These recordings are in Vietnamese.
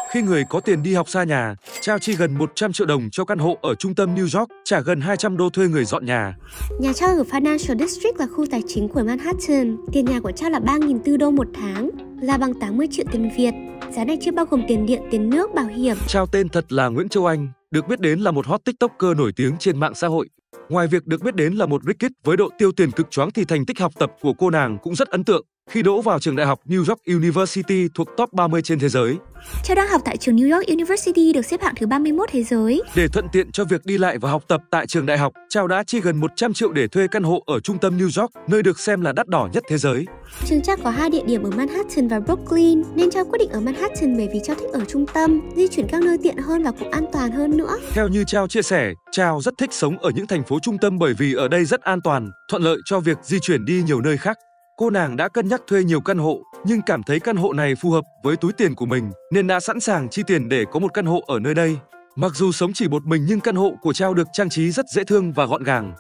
Khi người có tiền đi học xa nhà, Chao chi gần 100 triệu đồng cho căn hộ ở trung tâm New York, trả gần 200 đô thuê người dọn nhà. Nhà Chao ở Financial District là khu tài chính của Manhattan. Tiền nhà của Chao là 3.400 đô một tháng, là bằng 80 triệu tiền Việt. Giá này chưa bao gồm tiền điện, tiền nước, bảo hiểm. Chao tên thật là Nguyễn Châu Anh, được biết đến là một hot TikToker nổi tiếng trên mạng xã hội. Ngoài việc được biết đến là một rich kid với độ tiêu tiền cực choáng thì thành tích học tập của cô nàng cũng rất ấn tượng khi đỗ vào trường đại học New York University thuộc top 30 trên thế giới. Chao đang học tại trường New York University được xếp hạng thứ 31 thế giới. Để thuận tiện cho việc đi lại và học tập tại trường đại học, Chao đã chi gần 100 triệu để thuê căn hộ ở trung tâm New York, nơi được xem là đắt đỏ nhất thế giới. Trường Chao có 2 địa điểm ở Manhattan và Brooklyn, nên Chao quyết định ở Manhattan bởi vì Chao thích ở trung tâm, di chuyển các nơi tiện hơn và cũng an toàn hơn nữa. Theo như Chao chia sẻ, Chao rất thích sống ở những thành phố trung tâm bởi vì ở đây rất an toàn, thuận lợi cho việc di chuyển đi nhiều nơi khác. Cô nàng đã cân nhắc thuê nhiều căn hộ, nhưng cảm thấy căn hộ này phù hợp với túi tiền của mình, nên đã sẵn sàng chi tiền để có một căn hộ ở nơi đây. Mặc dù sống chỉ một mình nhưng căn hộ của Chao được trang trí rất dễ thương và gọn gàng.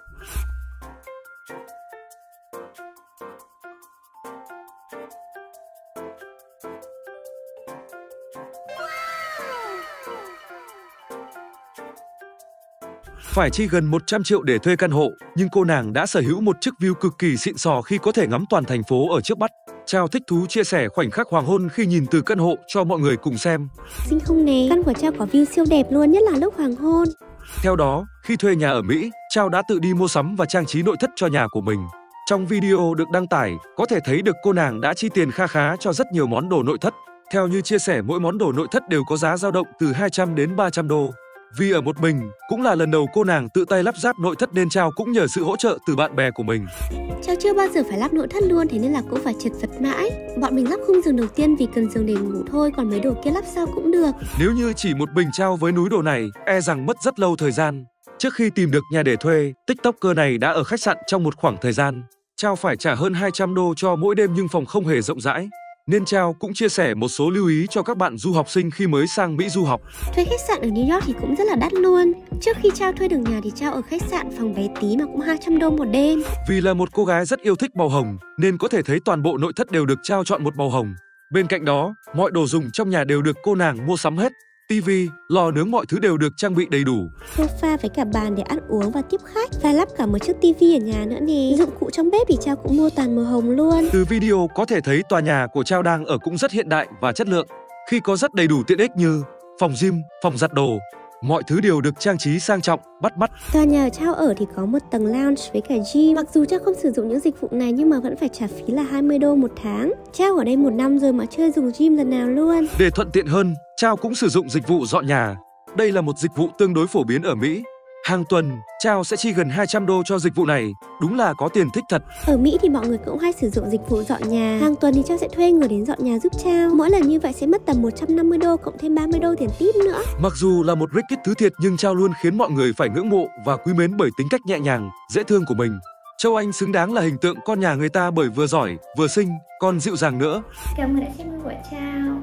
Phải chi gần 100 triệu để thuê căn hộ, nhưng cô nàng đã sở hữu một chiếc view cực kỳ xịn sò khi có thể ngắm toàn thành phố ở trước mắt. Chao thích thú chia sẻ khoảnh khắc hoàng hôn khi nhìn từ căn hộ cho mọi người cùng xem. Xinh không nè, căn của Chao có view siêu đẹp luôn, nhất là lúc hoàng hôn. Theo đó, khi thuê nhà ở Mỹ, Chao đã tự đi mua sắm và trang trí nội thất cho nhà của mình. Trong video được đăng tải, có thể thấy được cô nàng đã chi tiền kha khá cho rất nhiều món đồ nội thất. Theo như chia sẻ, mỗi món đồ nội thất đều có giá dao động từ 200 đến 300 đô. Vì ở một mình, cũng là lần đầu cô nàng tự tay lắp ráp nội thất nên Chao cũng nhờ sự hỗ trợ từ bạn bè của mình. Chao chưa bao giờ phải lắp nội thất luôn, thế nên là cũng phải chật vật mãi. Bọn mình lắp khung giường đầu tiên vì cần giường để ngủ thôi, còn mấy đồ kia lắp sau cũng được. Nếu như chỉ một mình Chao với núi đồ này, e rằng mất rất lâu thời gian. Trước khi tìm được nhà để thuê, TikToker này đã ở khách sạn trong một khoảng thời gian. Chao phải trả hơn 200 đô cho mỗi đêm nhưng phòng không hề rộng rãi. Nên Chao cũng chia sẻ một số lưu ý cho các bạn du học sinh khi mới sang Mỹ du học. Thuê khách sạn ở New York thì cũng rất là đắt luôn. Trước khi Chao thuê được nhà thì Chao ở khách sạn phòng bé tí mà cũng 200 đô một đêm. Vì là một cô gái rất yêu thích màu hồng, nên có thể thấy toàn bộ nội thất đều được Chao chọn một màu hồng. Bên cạnh đó, mọi đồ dùng trong nhà đều được cô nàng mua sắm hết. TV, lò nướng mọi thứ đều được trang bị đầy đủ. Sofa với cả bàn để ăn uống và tiếp khách, và lắp cả một chiếc TV ở nhà nữa nè. Dụng cụ trong bếp thì Chao cũng mua toàn màu hồng luôn. Từ video có thể thấy tòa nhà của Chao đang ở cũng rất hiện đại và chất lượng, khi có rất đầy đủ tiện ích như phòng gym, phòng giặt đồ. Mọi thứ đều được trang trí sang trọng, bắt mắt. Tòa nhà ở Chao ở thì có một tầng lounge với cả gym. Mặc dù Chao không sử dụng những dịch vụ này nhưng mà vẫn phải trả phí là 20 đô một tháng. Chao ở đây 1 năm rồi mà chưa dùng gym lần nào luôn. Để thuận tiện hơn, Chao cũng sử dụng dịch vụ dọn nhà. Đây là một dịch vụ tương đối phổ biến ở Mỹ. Hàng tuần, Chao sẽ chi gần 200 đô cho dịch vụ này. Đúng là có tiền thích thật. Ở Mỹ thì mọi người cũng hay sử dụng dịch vụ dọn nhà. Hàng tuần thì Chao sẽ thuê người đến dọn nhà giúp Chao. Mỗi lần như vậy sẽ mất tầm 150 đô cộng thêm 30 đô tiền tip nữa. Mặc dù là một rich kid thứ thiệt nhưng Chao luôn khiến mọi người phải ngưỡng mộ và quý mến bởi tính cách nhẹ nhàng, dễ thương của mình. Châu Anh xứng đáng là hình tượng con nhà người ta bởi vừa giỏi, vừa xinh, còn dịu dàng nữa. Cảm ơn đã xem video của Chao.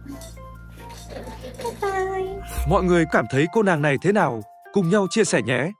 Bye bye. Mọi người cảm thấy cô nàng này thế nào? Cùng nhau chia sẻ nhé!